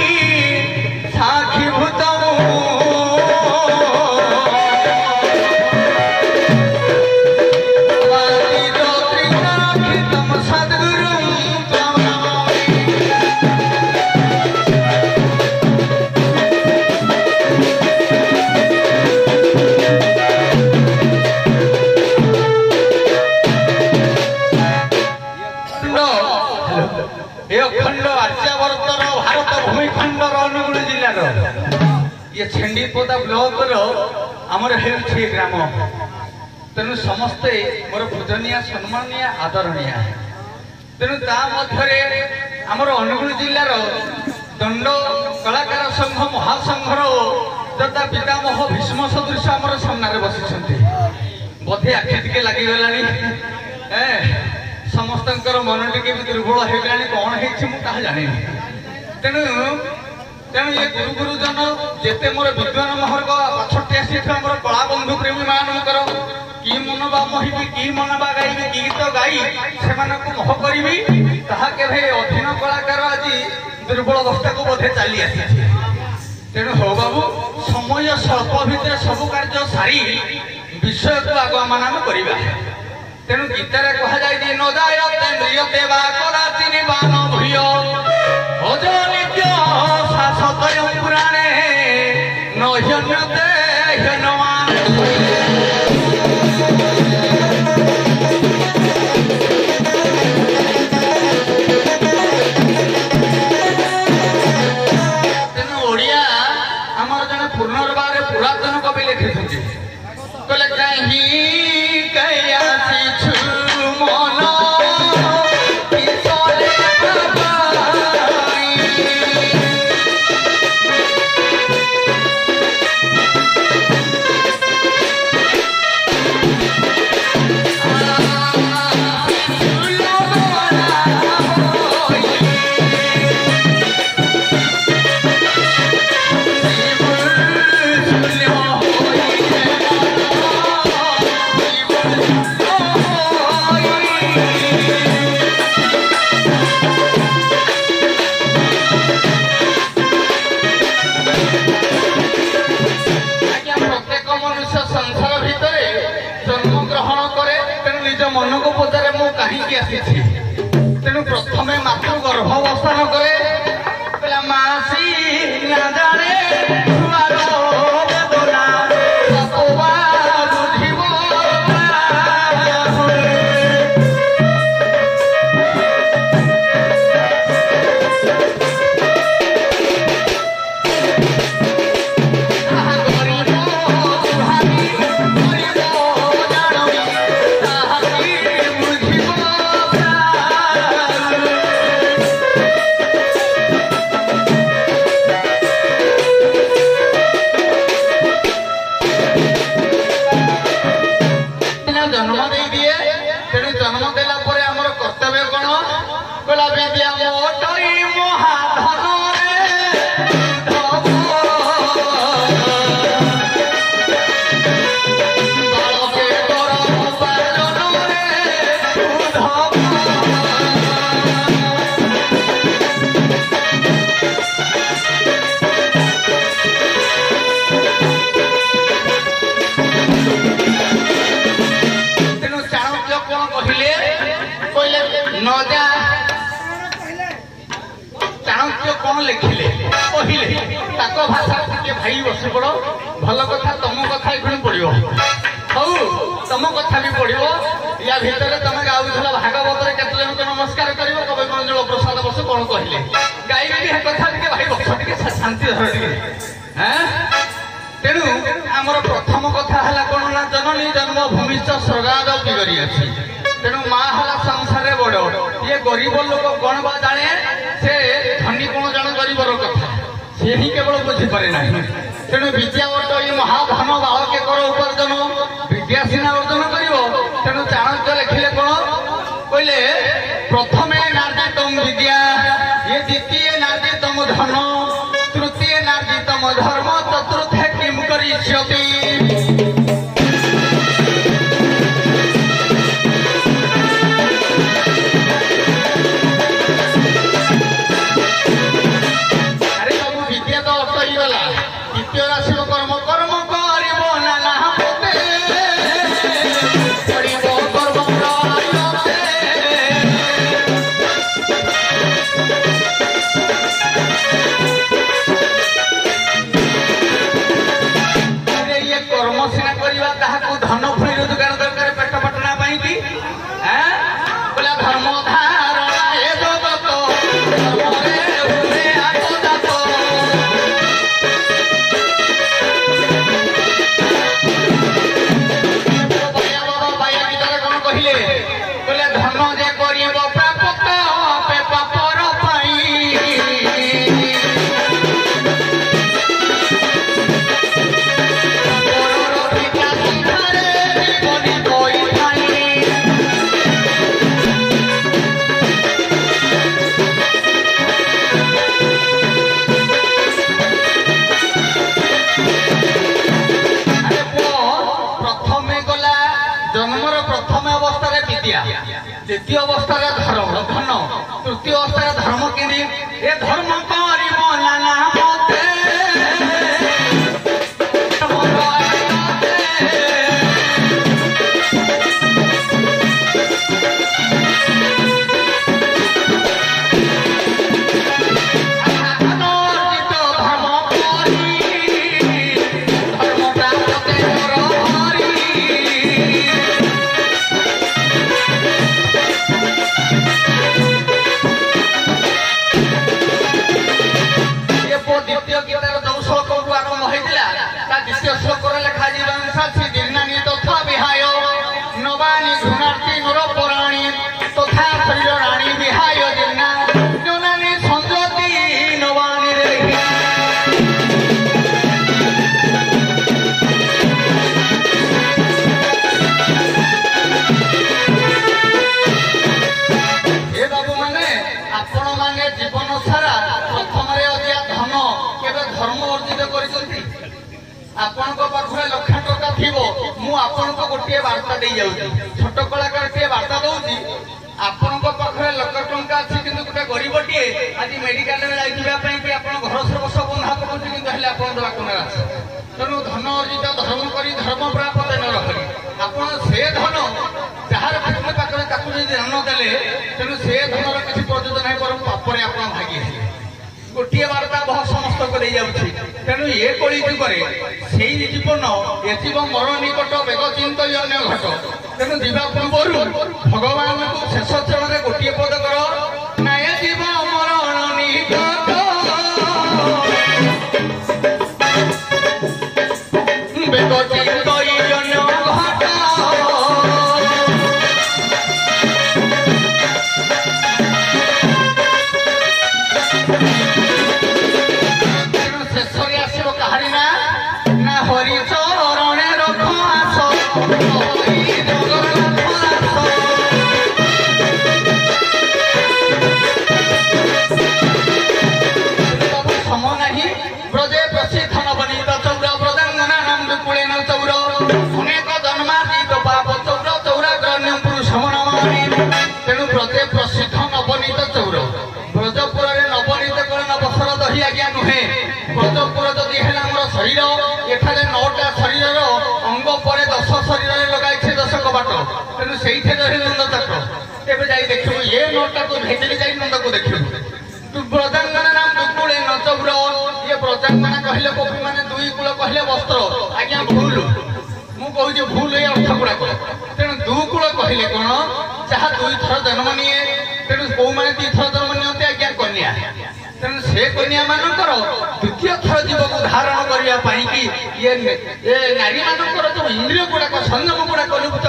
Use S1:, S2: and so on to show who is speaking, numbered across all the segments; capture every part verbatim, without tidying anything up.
S1: ये छेंडीपदा ब्लॉक आमर हे ग्राम तेणु समस्ते मोर पूजनीय सम्मानीय आदरणीय तेणु आमर अनुगुल जिलार दंड कलाकार संघ महासंघर जता पितामह भीष्म सदृश आमर सामने बसी बोधे आखि टिके लगिगला समस्त मन टे दुर्बल होगा कौन है जानी तेणु तेणु ये गुरु गुरुजन जेते मोर विद्वान महर्ग पछटे आसी मोर कला बंधु प्रेमी मानकर कि मनवा मोहिबी कि मनवा गाइबी गीत गाई से मोह करी के अधीन कलाकार आज दुर्बल अवस्था को बोधे चली आसी तेणु हो बाबू समय स्वल्प भितर सब कार्य सारी विषय को आग आम करवा तेणु गीतार कह जाए न जायते बान भूय भज नित्य शासत पुराणे न ह्यन्यते ह्यन्यमान तेणु ओडिया आमर जने पुनर्बार पुरातन कवि लिखि कहले कहीं कया मन मन को पचारे मु कहीं आसी तेणु प्रथम मातृ गर्भावस्थान करे मासी न जाने जन्म दे दिए तेणु जन्म देला परे आमर कर्तव्य कौन कहला विद्या मोटरी महाधन चाणक्य कौन लिखिले कहले भाषा टे भाई बस पड़ भल कथा तुम कथा ये पड़ो हऊ तुम कथा भी पड़ो या भितर तुम गाउल भागवत केत जन नमस्कार कर कवि कौन जल प्रसाद बस कौन कहले गाइबे कथा टे भाई बस टे शांति धर टे तेणु आमर प्रथम कथा है कौन ना जननी जन्मभूमि स्वर्गाद बिगड़ी अच्छी तेणु माँ है संसार बड़ ये गरीब लोक कौन बा जाने से धनी कौन जाने गरीब कथा सी ही केवल बुझीपे ना तेणु विद्या बट ये महाधन बालके कर उपार्जन विद्या सीना अर्जन कर तेणु चाणक्य लिखिले कौन कहले प्रथमे नार्जितम विद्या ये द्वितीय नार्जितम धन तृतीय नार्जितम धर्म चतुर्थे किम करिष्यति द्वितीय अवस्था धर्म धन तृतीय अवस्था धर्म कि ए धर्म गोटे वार्ता दे छोट कलाकार टे वार्ता दौर आपण पाखे लक्ष टंका अच्छी कि गोटे गरीब टे आज मेडिकल घर सर्वस्व बंधा पड़े कि तेणु धन अर्जित धर्म कर धर्म प्राप्त न रखी आप से धन जार पाखे धन देले तेणु से धनर किसी प्रयोजन है बर पापरे आप भागी गोटे वार्ता बहुत समस्त को दे जाउछि तेणु ये कली जुगरे से जीवन ए जीव मरण निकट बेग चिंतन घट तेणु जीवा पूर्व भगवान को शेष चरण में गोटे पद कर नाय जीव मरण निकट बेग चिंतन घट ब्रजपुर जदि है शरीर एठारे नौटा शरीर अंग पर दस शरीर लगाई दस कबाट तेणु से नंद चक्र एवं जा देख ये नौटा को भेजली जा नंद को देख ब्रजांगना नाम दुकुले नचौर ये ब्रजांगना कहले गोपी मैंने दुई कूल कहले वस्त्र आज्ञा भूल मुझे भूल ये अर्थ गुड़ाक तेणु दुकूल कहले कौन जहाँ दुई थर जन्म निए तेणु कौ मैंने दुई थर जन्म नियंते आज्ञा कन्या तेणु से कन्या मानकर द्वितीय थर जीव को धारण करने ये नारी मानकर जो इंद्रिय गुड़ाक संयम गुड़ाक निवृत्त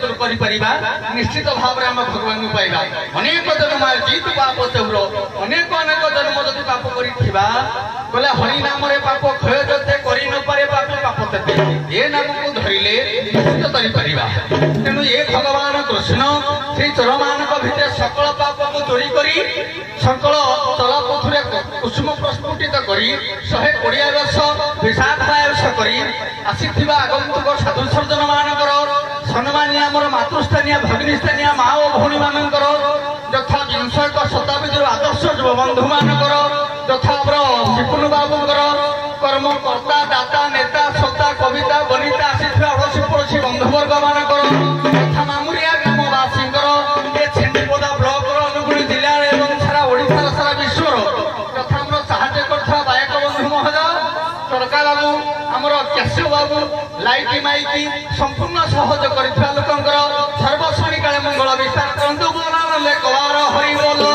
S1: कर निश्चित भाव में आम भगवान को पाइबा अनेक जन्म जीत पाप चौर अनेक अनेक जन्म जदि पाप कर हरि नाम पाप क्षय जते कर नपे पाप पाप तेते ये नाम को धरिले निश्चित कर तेणु ये भगवान कृष्ण से चोर मान भितर सकल पाप को चोरी कर सकल तल पथुरे कुसुम प्रस्फुटित कर शहे कोड़िया वर्ष विषादायुष कर आसीथिबा आगंतुक साधु सर्जन मानकर सम्मानिया मोर मातृस्थानीय भगिनीस्थानीय माँ और भौणी मानकर यथा विंश एक शताब्दी आदर्श युव बंधु मानकर यथा शिपुन बाबूर कर्मकर्ता दाता नेता श्रोता कविता बनिता आसीथिबा अड़ोशी पड़ोशी बंधुवर्ग मानकर यथा मामुरिया ग्रामवासी ये छेन्डीपदा ब्लॉक अनुगुड़ी जिला और सारा ओडिशा सारा विश्वर यथा आम साहाଯ୍य कर बायक बंधु महोदय सरकार बाबू आमर कैश्य बाबू लाइटी माइकी संपूर्ण सहयोग कर लोक सर्वश्रेणी काले मंगल विस्तार करते बोला कबार हरि बोल।